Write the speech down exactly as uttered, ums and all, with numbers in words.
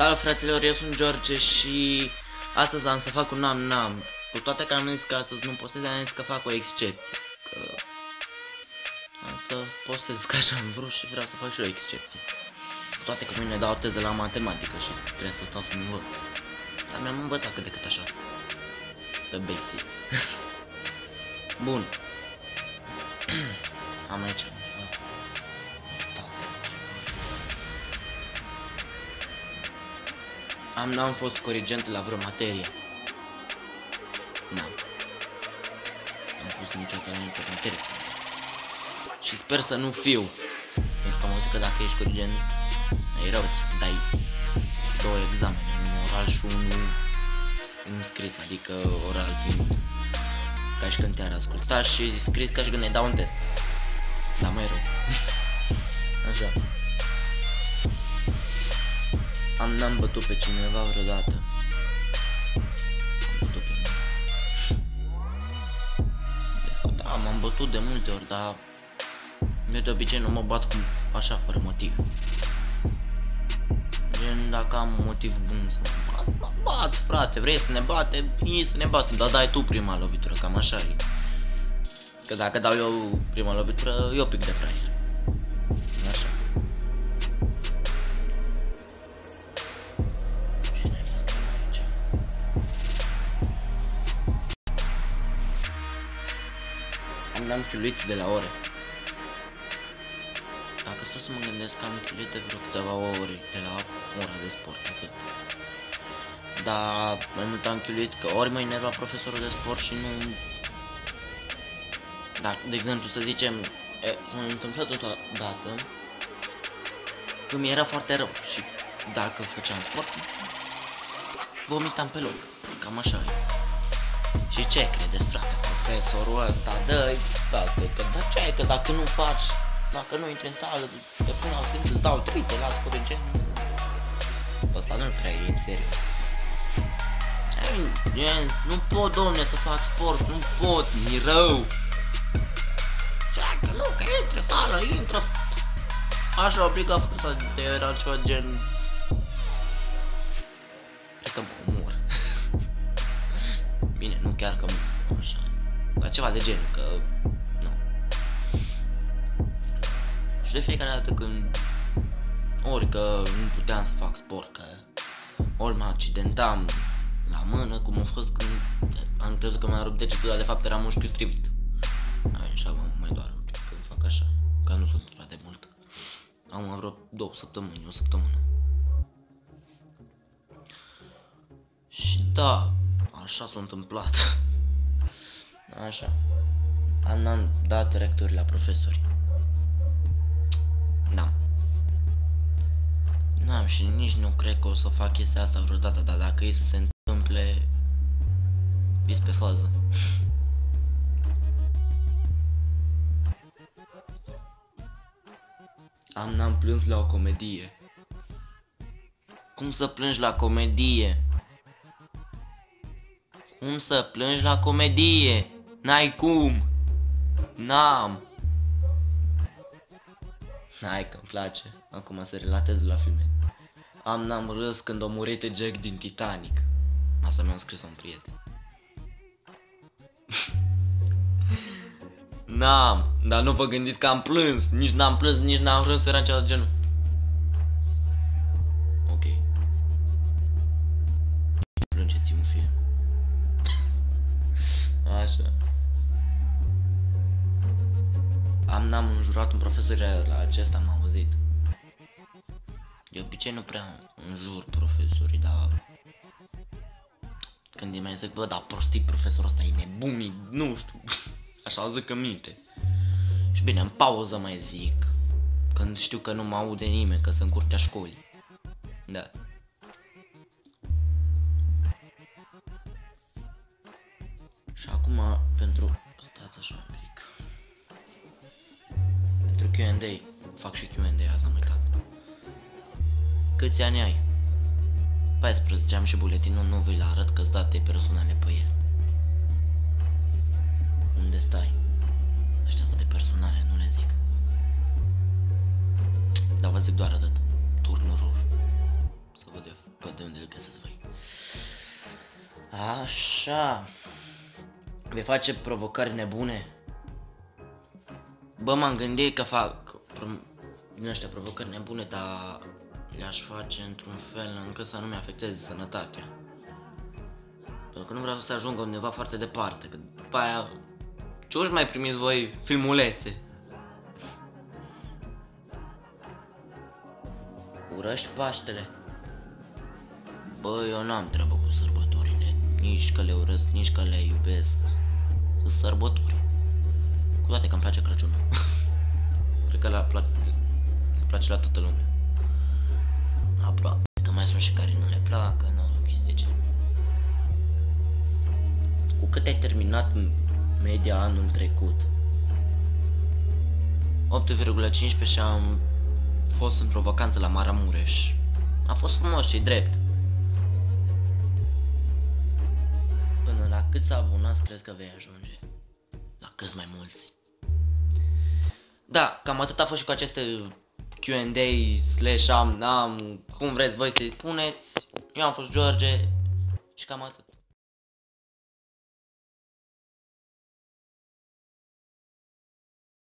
Salut fraților, eu sunt George și astăzi am să fac un nam-nam. Cu toate că am zis că astăzi nu postez, am zis că fac o excepție. Că am să postez ca așa am vrut și vreau să fac și o excepție. Cu toate că mâine dau teză la matematică și trebuie să stau să-mi învăț. Dar mi-am învățat cât de cât așa. Pe basic. Bun. Am aici. Am n-am fost corigent la vreo materie. N-am. N-am fost niciodată la nicio materie. Și sper să nu fiu. Pentru că am auzit că dacă ești corigent, e rău să dai două examene, unul oral și unul înscris, adică oral fiind ca și când te-ar asculta și scris ca și când ne dau un test. Dar mai rău. Așa. Am n-am bătut pe cineva vreodată. Am bătut pe mine. Da, m-am bătut de multe ori, dar eu de obicei nu mă bat cu așa, fără motiv. Gen, dacă am motiv bun să mă bat, mă bat, frate, vrei să ne bate, bine să ne batem, dar dai tu prima lovitură, cam așa e. Că dacă dau eu prima lovitură, eu pic de fraier. Așa. Am chiulit de la ore. Dacă stau să mă gândesc, am chiulit de vreo câteva ore de la ora de sport, atât. Dar mai mult am chiulit că ori mă enerva profesorul de sport și nu... Dacă, de exemplu, să zicem, s-a întâmplat odată că mi era foarte rău și dacă făceam sport, vomitam pe loc, cam așa e. Și ce credeți, frate? Profesorul ăsta, dă-i, da, că, dar ce ai, că dacă nu faci, dacă nu intri în sală, te pun la sens, îți dau trite, las corigent. Ăsta nu prea e în serios. Gen, nu pot, domne, să fac sport, nu pot, mi rău. Ce, că nu, că intră în sală, intră. Așa, obligat să era ceva gen... Cred că mă omor. Bine, nu chiar că așa. Dar ceva de genul, că... Nu. Și de fiecare dată când... Ori că nu puteam să fac sport, că... Ori mă accidentam la mână, cum a fost când... Am crezut că m-a rupt degetul, dar de fapt era mușchiul strivit. Așa mă mai doar un pic când fac așa, că nu sunt prea de mult. Am vreo două săptămâni, o săptămână. Și da, așa s-a întâmplat. Așa. Am, am dat recturi la profesori. Da. N-am și nici nu cred că o să fac chestia asta vreodată, dar dacă e să se întâmple, vis pe fază. Am n-am plâns la o comedie. Cum să plângi la comedie? Cum să plângi la comedie? N-ai cum! N-am! Hai că-mi place. Acum să relatez la filme. Am n-am râs când a murit Jack din Titanic. Asta mi-a scris un prieten. N-am, dar nu vă gândiți că am plâns. Nici n-am plâns, nici n-am râs, era ceva de genul. Ok. Plângeți un film. Așa. Am n-am înjurat un profesor la acesta, am auzit. De obicei nu prea înjur profesorii, dar... Când îi mai zic, bă, da, prostii, profesorul ăsta e nebun, nu știu. Așa zic în minte. Și bine, în pauză mai zic. Când știu că nu mă aude nimeni, că sunt în curtea școlii. Da. Și acum, pentru... Stați așa un pic. Pentru Q and A. Fac și Q and A, azi am uitat. Câți ani ai? paisprezece, am și buletinul, nu vi-l arăt că-ți date personale pe el. Unde stai? Ăștia sunt de personale, nu le zic. Dar vă zic doar atât. Turnul ruf. Să văd eu. Așa. Vei face provocări nebune? Bă, m-am gândit că fac din ăștia provocări nebune, dar le-aș face într-un fel încât să nu mi-afecteze sănătatea. Pentru că nu vreau să ajungă undeva foarte departe, că după aia ce-o mai primiți voi filmulețe? Urăști Paștele? Bă, eu n-am treabă cu sărbătorile, nici că le urăsc, nici că le iubesc. Sunt sărbători. Cu toate că îmi place Crăciunul. Cred că le place, le place la toată lumea. Aproape, că mai sunt și care nu le placă, nu, chestii de genul. Cu cât ai terminat media anul trecut? opt virgulă cincisprezece și am fost într-o vacanță la Maramureș. A fost frumos și drept. Până la câți abonați crezi că vei ajunge? La câți mai mulți? Da, cam atât a fost și cu aceste Q and A slash am, n-am, cum vreți voi să-i spuneți. Eu am fost George și cam atât.